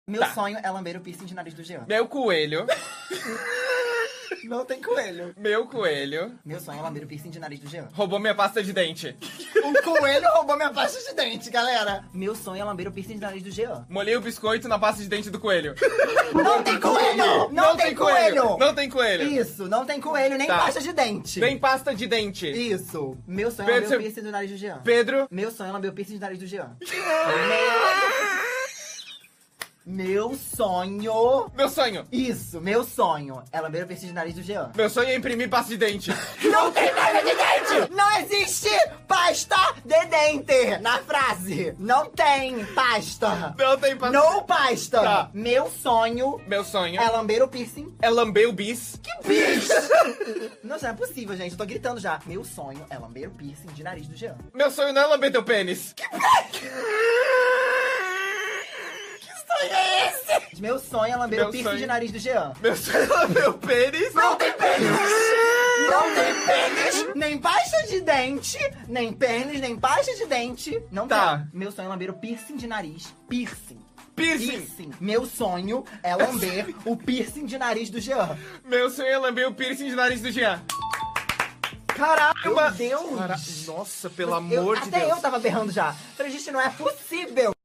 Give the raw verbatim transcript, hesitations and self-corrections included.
Meu Tá. sonho é lamber o piercing de nariz do Jean. Meu coelho. Não tem coelho. Meu coelho. Meu sonho é lamber o piercing de nariz do Jean. Roubou minha pasta de dente. O coelho roubou minha pasta de dente, galera. Meu sonho é lamber o piercing de nariz do Jean. Molhei o biscoito na pasta de dente do coelho. Não tem coelho! Não, tem coelho! Não tem coelho. Isso, não tem coelho, nem Tá. pasta de dente. Nem pasta de dente. Isso. Meu sonho é Pedro, lamber o você- piercing do nariz do Jean. Pedro. Meu sonho é lamber o piercing de nariz do Jean. Meu sonho... Meu sonho. Isso, meu sonho é lamber o piercing de nariz do Jean. Meu sonho é imprimir pasta de dente. Não tem pasta de dente! Não existe pasta de dente na frase. Não tem pasta. Não tem pasta. No pasta. Tá. Meu sonho Meu sonho é lamber o piercing. é lamber o bis. Bicho! Não, já é possível, gente. Eu tô gritando já. Meu sonho é lamber o piercing de nariz do Jean. Meu sonho não é lamber teu pênis. É esse? Meu sonho é lamber Meu o piercing sonho- de nariz do Jean. Meu sonho é lamber o pênis. Não tem pênis! Não tem pênis! Nem pasta de dente, nem pênis, nem pasta de dente. Não Tá. tem. Meu sonho é lamber o piercing de nariz. Piercing. Piercing. Meu sonho é lamber o piercing de nariz do Jean. Meu sonho é lamber o piercing de nariz do Jean. Caralho, Uma- meu Deus! Cara, nossa, pelo Eu- amor de até Deus. eu tava berrando já. Falei, gente, não é possível.